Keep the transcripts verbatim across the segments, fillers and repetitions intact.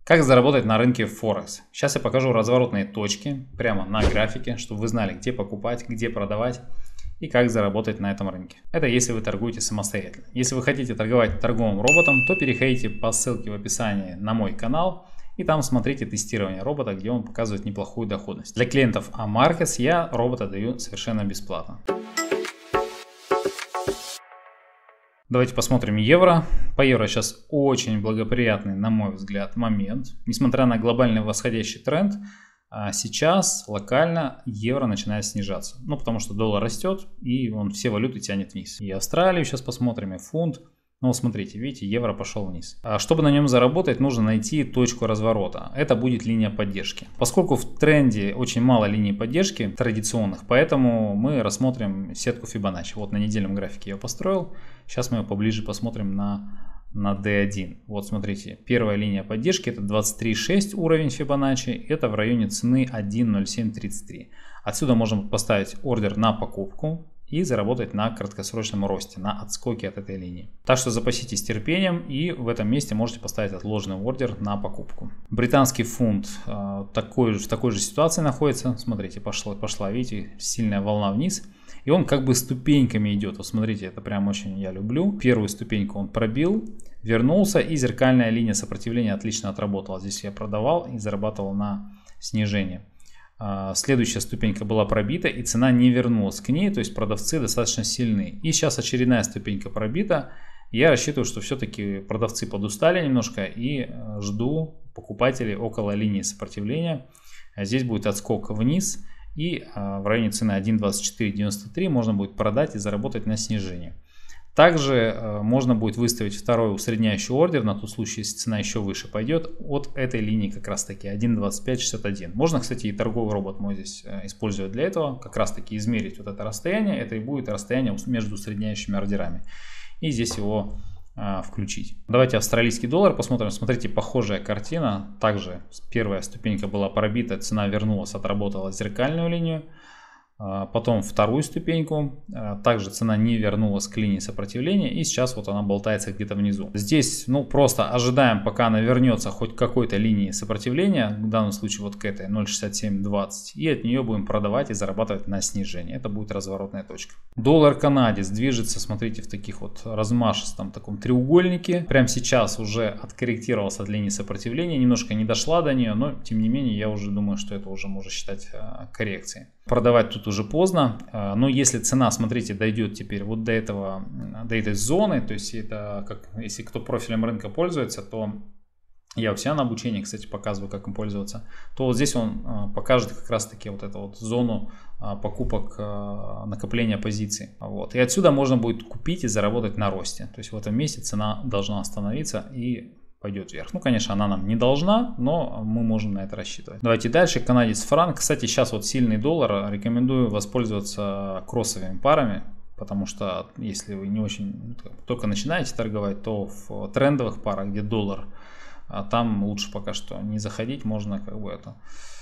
Как заработать на рынке Форекс? Сейчас я покажу разворотные точки прямо на графике, чтобы вы знали, где покупать, где продавать и как заработать на этом рынке. Это если вы торгуете самостоятельно. Если вы хотите торговать торговым роботом, то переходите по ссылке в описании на мой канал и там смотрите тестирование робота, где он показывает неплохую доходность. Для клиентов Амаркетс я робота даю совершенно бесплатно. Давайте посмотрим евро. По евро сейчас очень благоприятный, на мой взгляд, момент. Несмотря на глобальный восходящий тренд, сейчас локально евро начинает снижаться. Ну, потому что доллар растет, и он все валюты тянет вниз. И Австралию сейчас посмотрим, и фунт. Ну, смотрите, видите, евро пошел вниз. А чтобы на нем заработать, нужно найти точку разворота. Это будет линия поддержки. Поскольку в тренде очень мало линий поддержки традиционных, поэтому мы рассмотрим сетку Фибоначчи. Вот на недельном графике я ее построил. Сейчас мы ее поближе посмотрим на, на дэ один. Вот смотрите, первая линия поддержки это двадцать три шесть уровень Фибоначчи. Это в районе цены один ноль семь тридцать три. Отсюда можем поставить ордер на покупку и заработать на краткосрочном росте, на отскоке от этой линии. Так что запаситесь терпением и в этом месте можете поставить отложенный ордер на покупку. Британский фунт э, такой, в такой же ситуации находится. Смотрите, пошла, пошла, видите, сильная волна вниз. И он как бы ступеньками идет. Вот смотрите, это прям очень я люблю. Первую ступеньку он пробил, вернулся, и зеркальная линия сопротивления отлично отработала. Здесь я продавал и зарабатывал на снижение. Следующая ступенька была пробита, и цена не вернулась к ней, то есть продавцы достаточно сильны. И сейчас очередная ступенька пробита. Я рассчитываю, что все-таки продавцы подустали немножко, и жду покупателей около линии сопротивления. Здесь будет отскок вниз, и в районе цены один двадцать четыре девяносто три можно будет продать и заработать на снижение. Также можно будет выставить второй усредняющий ордер на тот случай, если цена еще выше пойдет, от этой линии как раз таки один двадцать пять шестьдесят один. Можно, кстати, и торговый робот мой здесь использовать для этого, как раз таки измерить вот это расстояние. Это и будет расстояние между усредняющими ордерами. И здесь его а, включить. Давайте австралийский доллар посмотрим. Смотрите, похожая картина. Также первая ступенька была пробита, цена вернулась, отработала зеркальную линию. Потом вторую ступеньку, также цена не вернулась к линии сопротивления, и сейчас вот она болтается где-то внизу. Здесь ну просто ожидаем, пока она вернется хоть к какой-то линии сопротивления, в данном случае вот к этой ноль шестьдесят семь двадцать, и от нее будем продавать и зарабатывать на снижение. Это будет разворотная точка. Доллар канадец движется, смотрите, в таких вот размашистом таком треугольнике. Прямо сейчас уже откорректировался от линии сопротивления, немножко не дошла до нее, но тем не менее я уже думаю, что это уже можно считать коррекцией. Продавать тут уже поздно, но если цена, смотрите, дойдет теперь вот до этого, до этой зоны, то есть это как, если кто профилем рынка пользуется, то я у себя на обучении, кстати, показываю, как им пользоваться, то вот здесь он покажет как раз таки вот эту вот зону покупок, накопления позиций. Вот. И отсюда можно будет купить и заработать на росте. То есть в этом месте цена должна остановиться и пойдет вверх. Ну, конечно, она нам не должна, но мы можем на это рассчитывать. Давайте дальше. Канадец франк. Кстати, сейчас вот сильный доллар. Рекомендую воспользоваться кроссовыми парами, потому что если вы не очень только начинаете торговать, то в трендовых парах, где доллар, там лучше пока что не заходить. Можно как бы это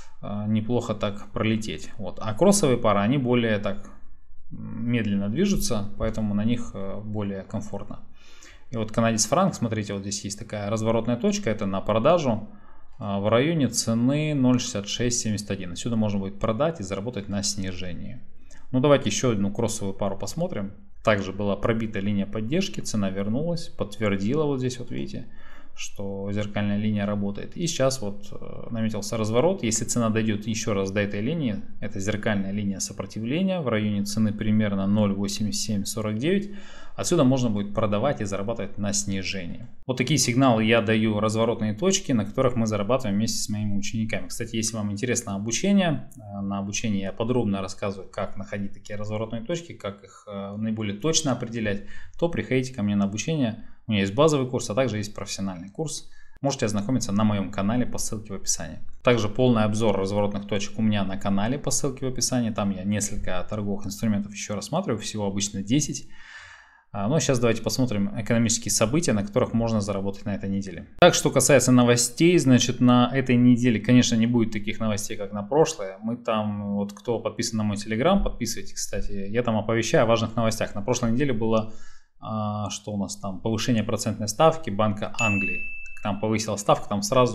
неплохо так пролететь. Вот. А кроссовые пары, они более так медленно движутся, поэтому на них более комфортно. И вот канадец франк, смотрите, вот здесь есть такая разворотная точка, это на продажу в районе цены ноль шестьдесят шесть семьдесят один. Отсюда можно будет продать и заработать на снижении. Ну давайте еще одну кроссовую пару посмотрим. Также была пробита линия поддержки, цена вернулась, подтвердила вот здесь, вот видите, что зеркальная линия работает. И сейчас вот наметился разворот. Если цена дойдет еще раз до этой линии, это зеркальная линия сопротивления в районе цены примерно ноль восемьдесят семь сорок девять. Отсюда можно будет продавать и зарабатывать на снижении. Вот такие сигналы я даю, разворотные точки, на которых мы зарабатываем вместе с моими учениками. Кстати, если вам интересно обучение, на обучении я подробно рассказываю, как находить такие разворотные точки, как их наиболее точно определять, то приходите ко мне на обучение. У меня есть базовый курс, а также есть профессиональный курс. Можете ознакомиться на моем канале по ссылке в описании. Также полный обзор разворотных точек у меня на канале по ссылке в описании. Там я несколько торговых инструментов еще рассматриваю, всего обычно десять. Ну а сейчас давайте посмотрим экономические события, на которых можно заработать на этой неделе. Так, что касается новостей, значит, на этой неделе, конечно, не будет таких новостей, как на прошлое. Мы там, вот кто подписан на мой телеграм, подписывайтесь, кстати, я там оповещаю о важных новостях. На прошлой неделе было, что у нас там, повышение процентной ставки Банка Англии. Там повысила ставку, там сразу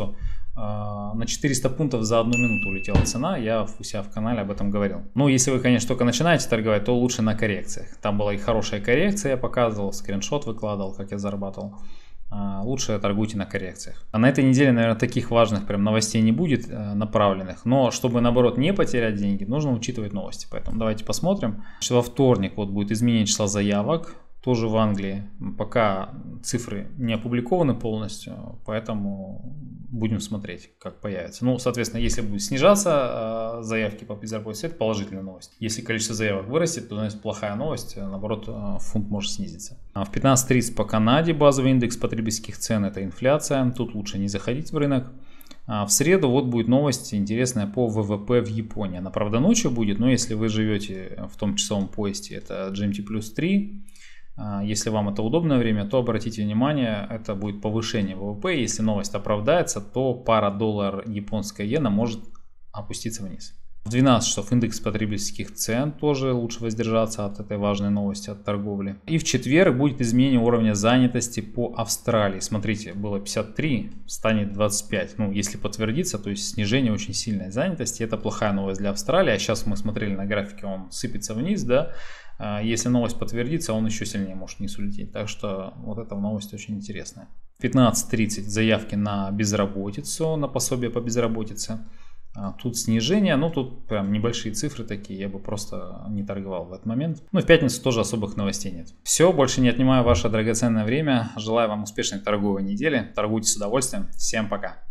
на четыреста пунктов за одну минуту улетела цена, я у себя в канале об этом говорил. Ну, если вы, конечно, только начинаете торговать, то лучше на коррекциях. Там была и хорошая коррекция, я показывал, скриншот выкладывал, как я зарабатывал. Лучше торгуйте на коррекциях. А на этой неделе, наверное, таких важных прям новостей не будет направленных. Но чтобы, наоборот, не потерять деньги, нужно учитывать новости. Поэтому давайте посмотрим. Во вторник вот будет изменение числа заявок. Тоже в Англии. Пока цифры не опубликованы полностью, поэтому будем смотреть, как появится. Ну, соответственно, если будет снижаться э, заявки по безработице, это положительная новость. Если количество заявок вырастет, то значит плохая новость, наоборот, э, фунт может снизиться. А в пятнадцать тридцать по Канаде базовый индекс потребительских цен, это инфляция. Тут лучше не заходить в рынок. А в среду вот будет новость интересная по ВВП в Японии. Она, правда, ночью будет, но если вы живете в том часовом поясе, это джи эм ти плюс три. Если вам это удобное время, то обратите внимание, это будет повышение ВВП. Если новость оправдается, то пара доллар японская иена может опуститься вниз. В двенадцать часов индекс потребительских цен, тоже лучше воздержаться от этой важной новости, от торговли. И в четверг будет изменение уровня занятости по Австралии. Смотрите, было пятьдесят три, станет двадцать пять. Ну, если подтвердится, то есть снижение очень сильной занятости. Это плохая новость для Австралии. А сейчас мы смотрели на графике, он сыпется вниз, да. Если новость подтвердится, он еще сильнее может вниз улететь. Так что вот эта новость очень интересная. В пятнадцать тридцать заявки на безработицу, на пособие по безработице. Тут снижение, но тут прям небольшие цифры такие, я бы просто не торговал в этот момент. Ну, в пятницу тоже особых новостей нет. Все, больше не отнимаю ваше драгоценное время. Желаю вам успешной торговой недели. Торгуйте с удовольствием. Всем пока.